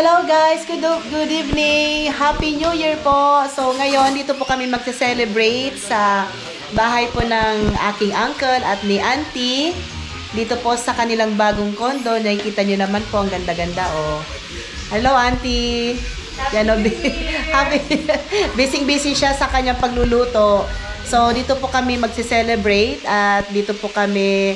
Hello guys, good evening. Happy New Year po. So ngayon dito po kami magse-celebrate sa bahay po ng aking uncle at ni auntie. Dito po sa kanilang bagong kondo. Nakikita niyo naman po ang ganda-ganda oh. Hello auntie. Yan o, busy siya sa kanyang pagluluto. So dito po kami magse-celebrate at dito po kami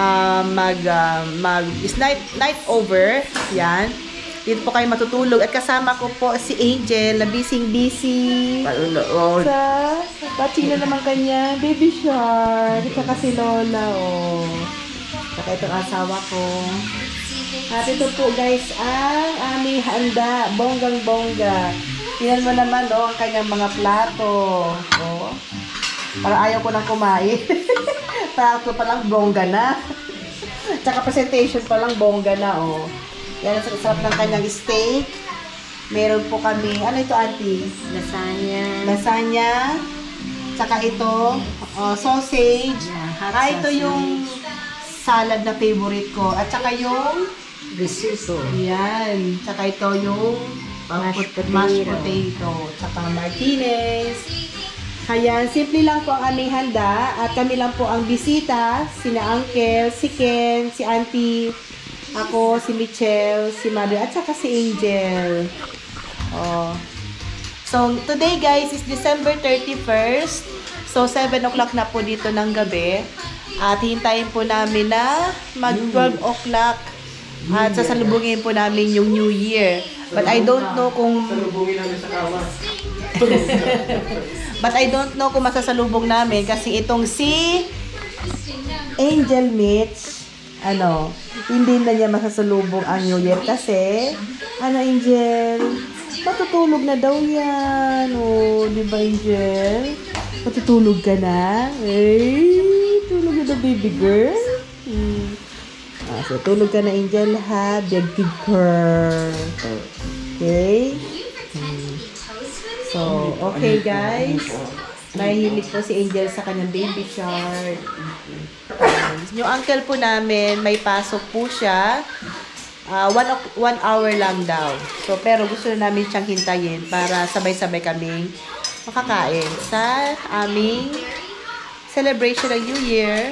night over. Yan. Dito po kayo matutulog. At kasama ko po si Angel na busy. Sa watching na naman kanya. Baby Shark. At si Lola. Oh. Saka itong asawa ko. At ito po guys ang aming handa. Bonggang-bongga. Tingnan mo naman oh, ang kanyang mga plato. Oh. Parang ayaw ko nang kumain. Plato pa lang bongga na. Tsaka presentation pa lang bongga na oh. Yan ang sarap ng kanyang steak. Meron po kami, ano ito auntie? Lasagna. Tsaka ito, sausage. Ito yung salad na favorite ko. At tsaka yung risotto. Yan. Tsaka ito yung mashed potato. Tsaka martinez. Kaya simple lang po ang aming handa. At kami lang po ang bisita. Sina Uncle, si Ken, si Auntie, ako, si Michelle, si Mother, at saka si Angel. Oh. So, today guys is December 31st. So, 7 o'clock na po dito ng gabi. At hintayin po namin na mag 12 o'clock. At sasalubungin po namin yung New Year. But I don't know kung... But I don't know kung masasalubong namin kasi itong si Angel Mitch, hindi na niya masasalubong ang New Year kasi, Angel, matutulog na daw yan. O, di ba, Angel? Matutulog ka na? Tulog na daw, baby girl. So, tulog ka na, Angel, ha? Big girl. Okay? So, okay, guys. Mahihilig po si Angel sa kanyang baby shark. Yung uncle po namin, may pasok po siya. 1 hour lang daw. So, pero gusto namin siyang hintayin para sabay-sabay kaming makakain sa aming celebration ng New Year.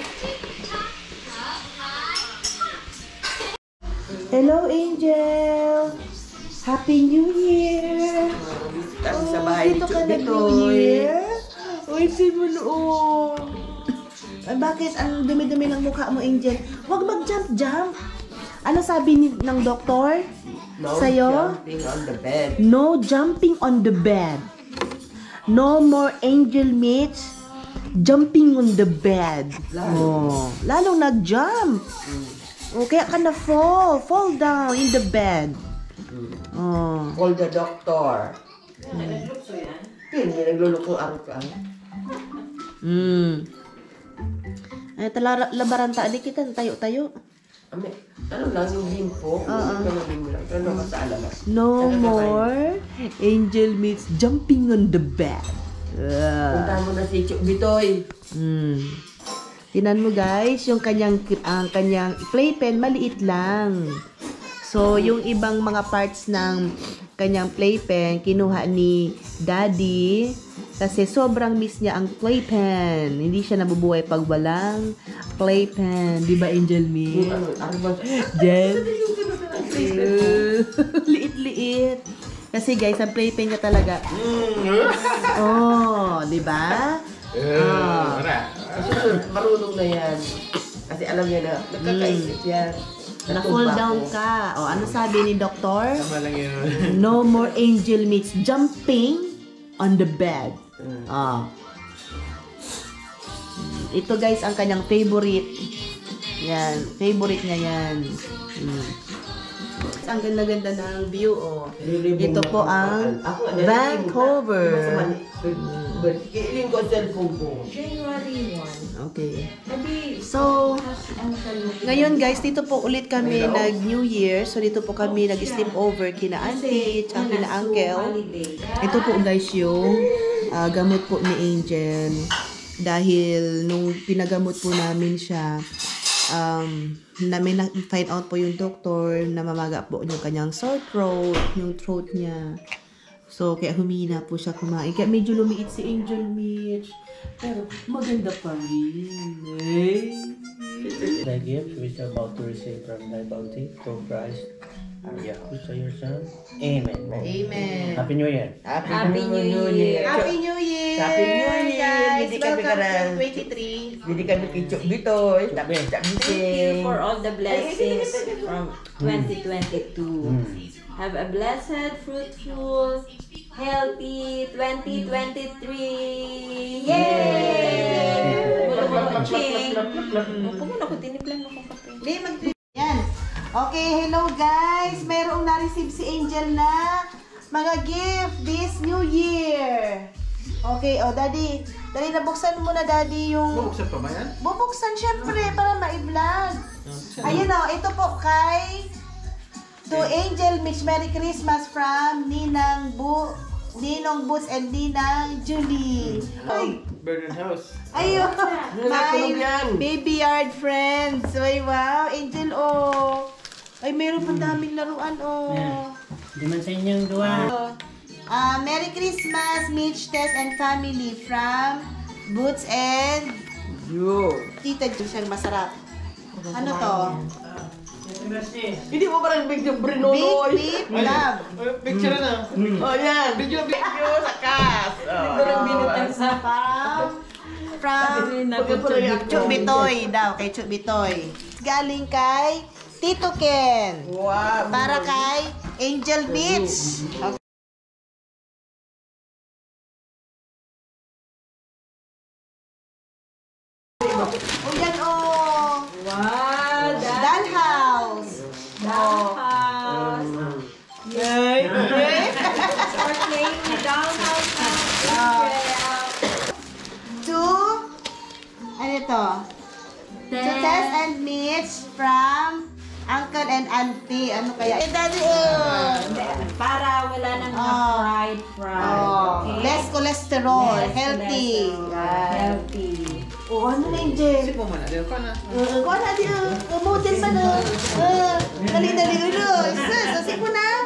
Hello, Angel! Happy New Year! Sa bahay dito ka na New Year? Uy, simuloon! Bakit? Ang dumi-dumi ng mukha mo, Angel? Huwag mag-jump-jump! Ano sabi ng doktor? Sa'yo? Jumping on the bed. No jumping on the bed. No more Angel Mitch jumping on the bed. Lalong nag-jump. Kaya ka na fall. Fall down in the bed. Call the doctor. Hindi naglulukong araw-araw. Ay, labaran ta. Adi kita, tayo-tayo. Ano lang, yung limpo? Ano ka sa alamas? No more Angel Mitch jumping on the bed. Punta mo na si Chuk Bitoy. Tinan mo guys, yung kanyang playpen, maliit lang. So, yung ibang mga parts ng kanyang playpen, kinuha ni Daddy. Kasi sobrang miss niya ang playpen. Hindi siya nabubuhay pag walang playpen. Di ba, Angel Mitch? Jen? Liit-liit. Kasi guys, ang playpen niya talaga. Di ba? Marunong na yan. Kasi alam niya na, nakakaisip yan. Na-fall down ka. Ano sabi ni doktor? No more Angel Mitch jumping on the bed. Ito guys, ang kanyang favorite. Yan. Favorite niya yan. Ang ganda-ganda ng view, Ito po ang Vancouver. Iling ko cellphone ko. January 1. Okay. So, ngayon guys, dito po ulit kami nag-New Year. So, dito po kami nag-sleep over kina auntie, tsaka kina uncle. Ito po guys yung gamot po ni Angel. Dahil nung pinagamot po namin siya, na may find out po yung doktor na mamaga po yung kanyang sore throat, yung throat niya. So, kaya humina po siya kumain. Kaya medyo lumiit si Angel Mitch. Pero maganda pa rin. The gift which you're about to receive from thy bounty through Christ our Yahweh, so your son. Amen. Amen. Happy New Year. Happy New Year. Happy New Year! Happy New Year! Guys, Hindi kami welcome karan- to 23. Hindi kami kichok bitoy. Thank you for all the blessings from 2022. Have a blessed, fruitful, healthy 2023! Yay! Bulu-bulu-ching! Opo mo na ko, tiniplan mo kong kape. Yan. Okay, hello guys. Mayroong na-receive si Angel na mga gift this new year. Okay, Daddy. Dali, nabuksan mo na, Daddy, yung... Bubuksan pa ba yan? Bubuksan, syempre, para ma-vlog. Ayun, ito po kay... To Angel Mitch, Merry Christmas from Ninong Boots and Ninang Julie. Ay, Bernard House. ayun. Nakulog My yan. baby yard friends. Ay, wow. Angel, Ay, meron pa daming laruan, Di man sa inyong dua. Merry Christmas, Mitch, Tess, and family from Boots and Tita Julie. Siyang masarap. Ano to? Hindi mo parang big yung Big brinonoy. Beef Love. Picture na. Oh, yan. Video. Sa kas. Parang binutang sa From Chubitoy daw, kay Chubitoy. Galing kay Tito Ken. Wow. Para kay Angel Beach. Okay. Yan Wow! Dollhouse. Dollhouse! Yay! We're playing the dollhouse now. To, ano ito? To Tess and Mitch from Uncle and Auntie. Ano kaya? Daddy, Para wala nang fried Less cholesterol. Less Healthy. cholesterol. Healthy. Ano na, Angel? Sip mo man na. Dito ka na. Kuha na din. Model pa na. Dali-dali ulo. Sasip mo na.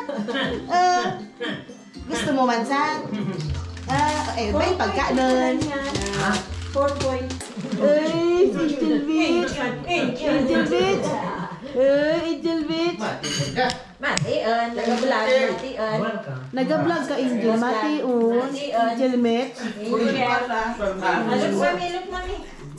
Gusto mo man sa? May pagkaanon. 4 points. Ay, Angel Beach. Angel Beach. Angel Beach. Matian. Nag-vlog. Matian. Nag-vlog ka, Angel. Matiun. Angel Beach. Look, mami. Look, mami.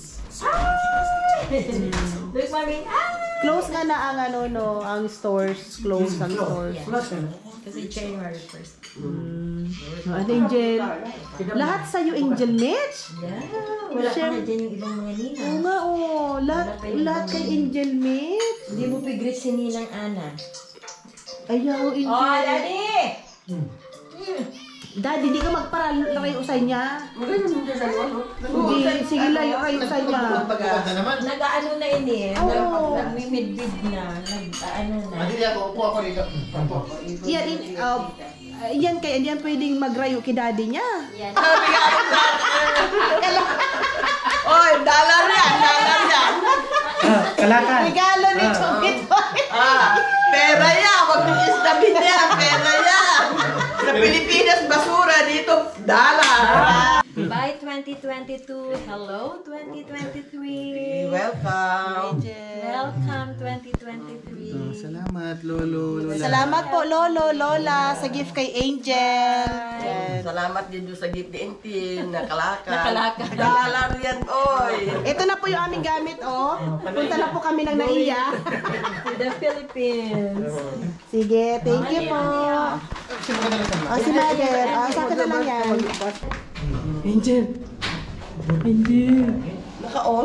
Look, mami. Close nga na ang ang stores. Close ang stores. Kasi January 1st. Angel. Lahat sa'yo, Angel Mitch. Yeah. Wala pa na dyan yung ibang mga nina. Oo nga, lahat kay Angel Mitch. Hindi mo pigrit si Ninang Ana. Ayaw, Angel. Oh, Daddy! Daddy, di ka magparalayo sa niya. Maganda mo dyan sa ano? Hindi, sige layo kayo sa niya. Pagkakad na naman. Nag-ano na yun eh. Oo. Nag-midbid na. Nag-ano na. Hindi ako. Upo ako dito. Yan pwedeng magrayo kay daddy niya. Yan. Oy, dollar yan. Kalakal. Regalo ni Chubitoy. Pera yan. Wag nyo istabin yan. Pera yan. Sa Pilipinas, basura. Dito, dollar. Bye 2022. Hello 2023. Welcome. Welcome 2023. Salamat, Lolo. Lola. Salamat po, Lolo, Lola, sa gift kay Angel. Yan. Salamat din doon sa gift ni Entin. Nakalakal. Nakalakal. Dollar yan, oy. Ito na po yung aming gamit, Punta na po kami ng naiya. To the Philippines. Sige, thank you po. Si Mother. Sa akin na lang yan. Angel. Naka-on?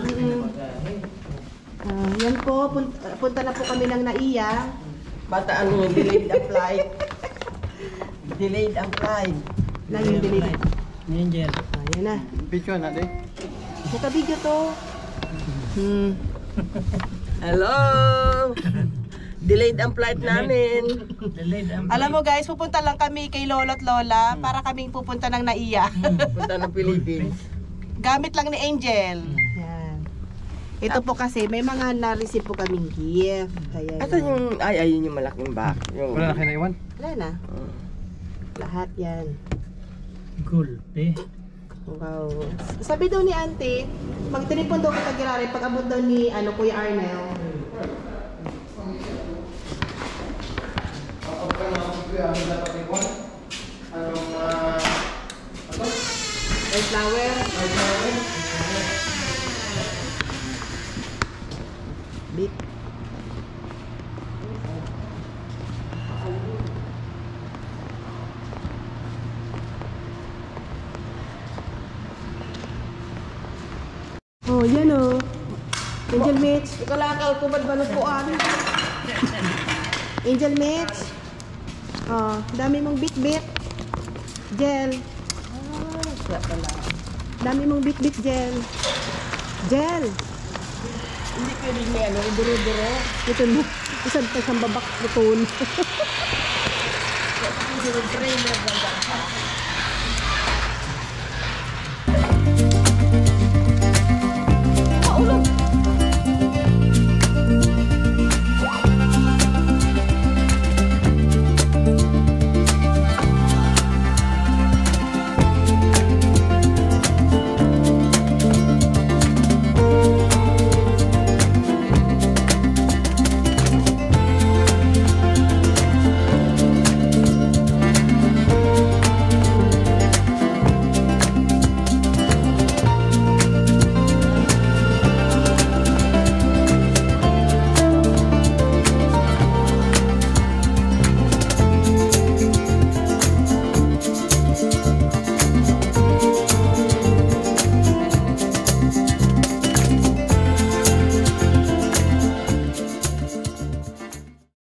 Yan po, punta na po kami ng naiya. Bata ano, delayed ang flight. Delayed ang flight. Lang yung delay. Angel. Yan na. Picture na din. Naka-video to. Hello! Delayed ang flight namin. Alam mo guys, pupunta lang kami kay Lolo at Lola para kaming pupunta ng naiya. Punta ng Philippines. Gamit lang ni Angel. Yan. Ito po kasi, may mga na-receive po kaming gift. Ayan. Ito yung, ayun yung malaking box. Yung, Wala na kayo naiwan? Wala na. Lahat yan. Gulpi. Wow. Sabi daw ni Auntie, magtinipon daw kita girari pag abot daw ni Kuya Arnel. May flower. Big. Oh, yan oh. Angel Mitch. Ikalakal ko ba't balukuan? Angel Mitch. Oh, dami mong bit-bit. Gel. Dami mong bit-bit gel. Gel. Hindi pwedeng may iduro-duro. Ito mo. Isang pa siyang babak utol. Trainer lang ba?